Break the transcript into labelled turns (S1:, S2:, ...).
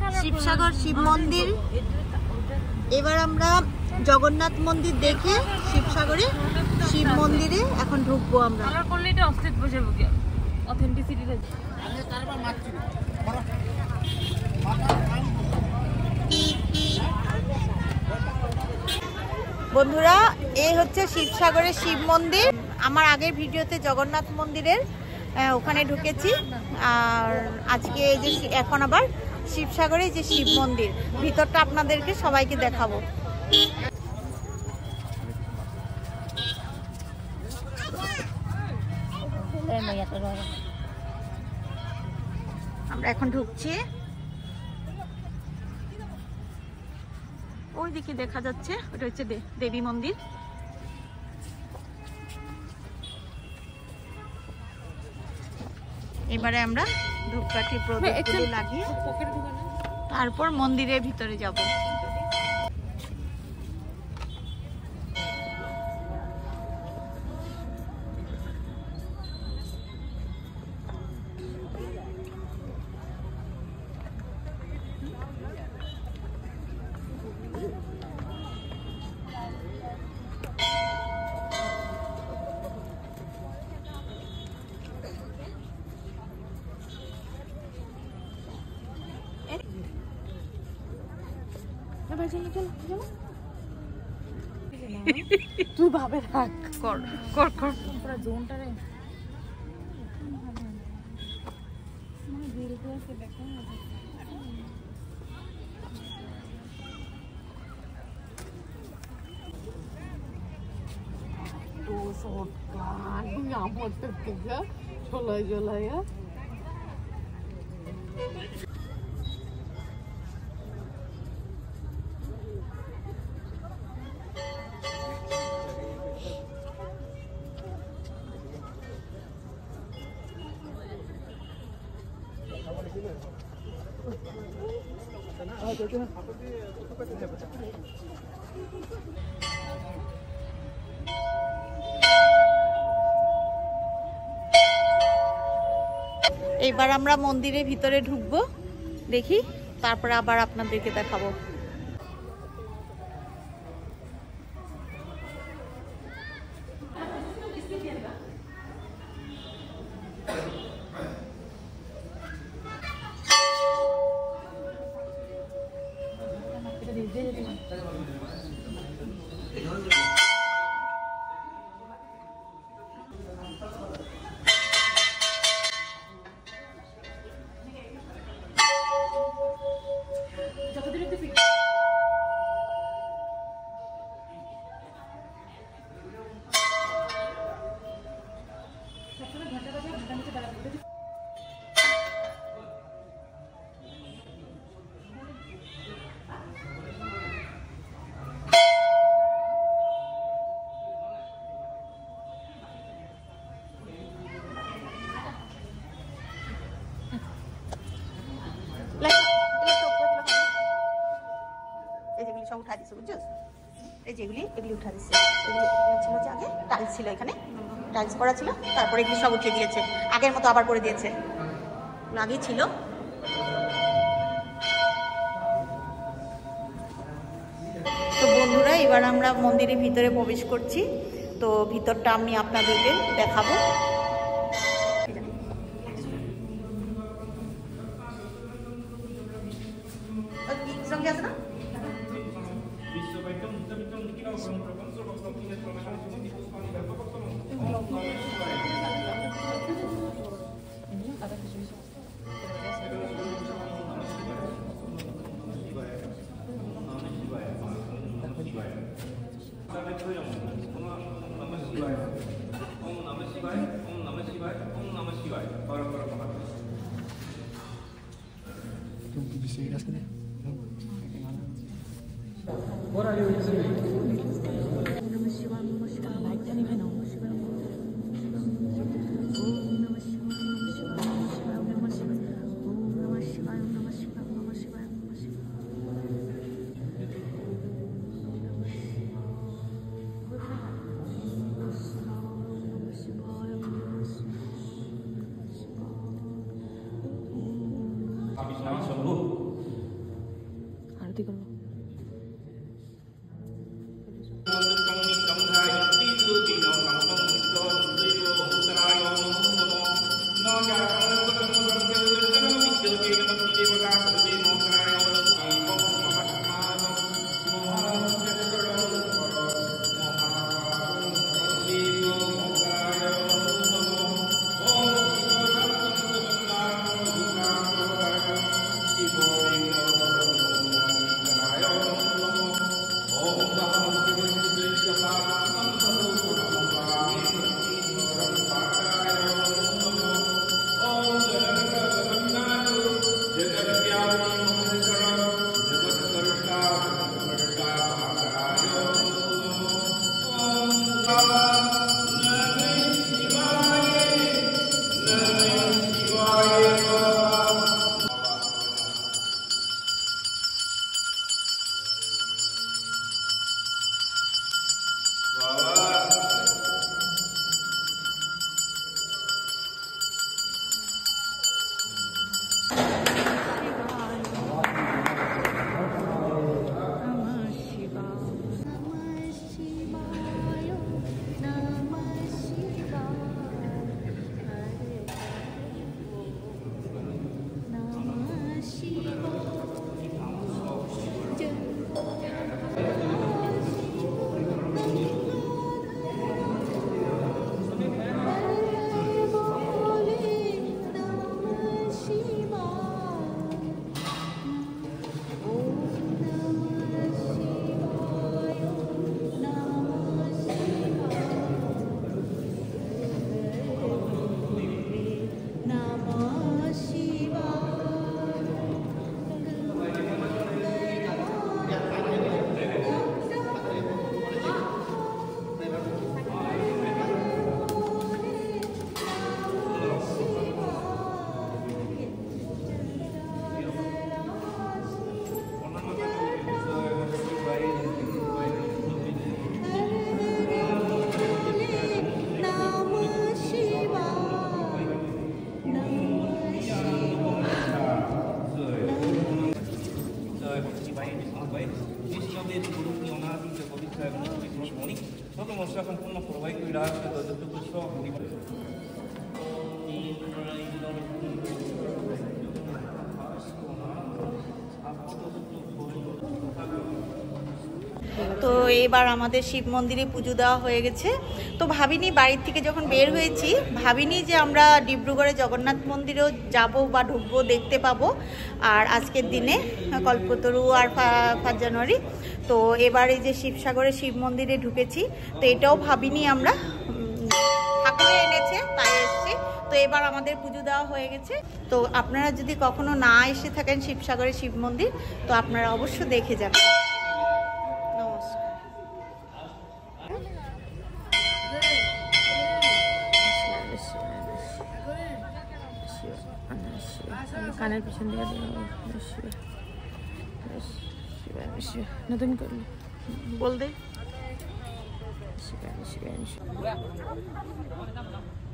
S1: শিবসাগর শিব মন্দির। এবার আমরা জগন্নাথ মন্দির দেখে শিবসাগরে শিব মন্দিরে এখন ঢুকবো আমরা। বন্ধুরা, এই হচ্ছে শিবসাগরের শিব মন্দির। আমার আগের ভিডিওতে জগন্নাথ মন্দিরের ওখানে ঢুকেছি, আর আজকে এই যে এখন আবার শিবসাগরে যে শিব মন্দির ভিতরটা আপনাদেরকে সবাইকে দেখাবো। আমরা এখন ঢুকছি। ওইদিকে দেখা যাচ্ছে ওটা হচ্ছে দেবী মন্দির। এবারে আমরা ধূপকাঠি প্রদীপগুলো লাগিয়ে তারপর মন্দিরের ভিতরে যাব।
S2: তুই ভাবে থাক,
S1: কর কর কর
S2: পুরো জোনটা রে তো সরকার আমার থেকে চলাই চলাই
S1: এবার আমরা মন্দিরের ভিতরে ঢুকবো, দেখি তারপরে আবার আপনাদেরকে দেখাবো। সব উঠা দিচ্ছে, বুঝছো? এই যেগুলি এগুলি উঠা দিচ্ছে, এগুলি ছিল যে আগে টাইলস ছিল, এখানে টাইলস করা ছিল, তারপরে এগুলি সব উঠিয়ে দিয়েছে, আগের মতো আবার করে দিয়েছে, আগেই ছিল। তো বন্ধুরা, এবার আমরা মন্দিরের ভিতরে প্রবেশ করছি। তো ভিতরটা আমি আপনাদেরকে দেখাবো। সঙ্গে আছে না?
S3: Habis naik sembuh.
S2: आरती करो।
S1: তো এবার আমাদের শিব মন্দিরে পুজো দেওয়া হয়ে গেছে। তো ভাবিনি, বাড়ির থেকে যখন বের হয়েছি ভাবিনি যে আমরা ডিব্রুগড়ে জগন্নাথ মন্দিরেও যাব বা ঢুকবো, দেখতে পাবো। আর আজকের দিনে কল্পতরু আর 5 জানুয়ারি, তো এবার এই যে শিবসাগরে শিব মন্দিরে ঢুকেছি। তো এটাও ভাবিনি আমরা, ঠাকুর এনেছে তাই এসছি। তো এবার আমাদের পুজো দেওয়া হয়ে গেছে। তো আপনারা যদি কখনো না এসে থাকেন শিবসাগরে শিব মন্দির, তো আপনারা অবশ্যই দেখে যাবেন।
S2: কানের পিছন দিকে না তুমি করলে বল দে।